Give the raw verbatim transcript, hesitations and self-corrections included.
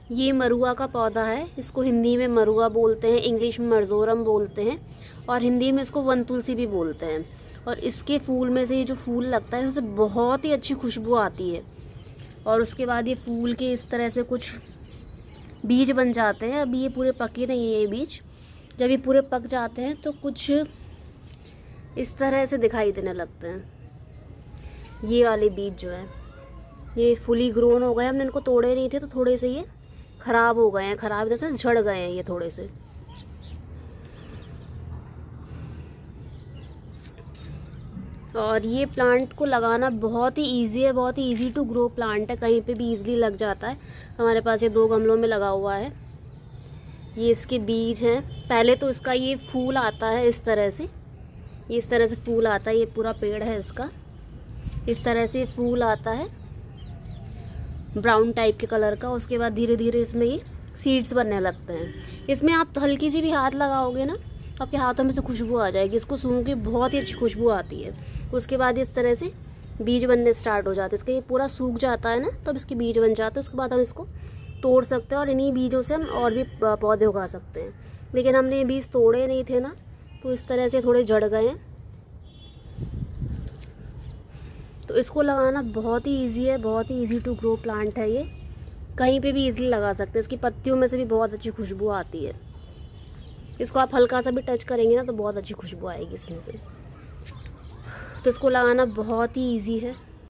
ये मरुआ का पौधा है, इसको हिंदी में मरुआ बोलते हैं, इंग्लिश में मर्जोरम बोलते हैं और हिंदी में इसको वन तुलसी भी बोलते हैं। और इसके फूल में से ये जो फूल लगता है उससे बहुत ही अच्छी खुशबू आती है। और उसके बाद ये फूल के इस तरह से कुछ बीज बन जाते हैं। अभी ये पूरे पके नहीं है ये बीज, जब ये पूरे पक जाते हैं तो कुछ इस तरह से दिखाई देने लगते हैं। ये वाले बीज जो है ये फुली ग्रोन हो गए, हमने इनको तोड़े नहीं थे तो थोड़े से ये खराब हो गए हैं, खराब जैसे झड़ गए हैं ये थोड़े से। और ये प्लांट को लगाना बहुत ही इजी है, बहुत ही इजी टू ग्रो प्लांट है, कहीं पे भी इजीली लग जाता है। हमारे पास ये दो गमलों में लगा हुआ है। ये इसके बीज हैं। पहले तो इसका ये फूल आता है इस तरह से, ये इस तरह से फूल आता है, ये पूरा पेड़ है इसका, इस तरह से फूल आता है ब्राउन टाइप के कलर का। उसके बाद धीरे धीरे इसमें ये सीड्स बनने लगते हैं। इसमें आप हल्की सी भी हाथ लगाओगे ना तो आपके हाथों में से खुशबू आ जाएगी, इसको सूंघ के बहुत ही अच्छी खुशबू आती है। उसके बाद इस तरह से बीज बनने स्टार्ट हो जाते हैं। इसका ये पूरा सूख जाता है ना तब इसके बीज बन जाते हैं। उसके बाद हम इसको तोड़ सकते हैं और इन्हीं बीजों से हम और भी पौधे उगा सकते हैं। लेकिन हमने ये बीज तोड़े नहीं थे ना तो इस तरह से थोड़े झड़ गए हैं। तो इसको लगाना बहुत ही इजी है, बहुत ही इजी टू ग्रो प्लांट है ये, कहीं पे भी इजीली लगा सकते हैं। इसकी पत्तियों में से भी बहुत अच्छी खुशबू आती है। इसको आप हल्का सा भी टच करेंगे ना तो बहुत अच्छी खुशबू आएगी इसमें से। तो इसको लगाना बहुत ही इजी है।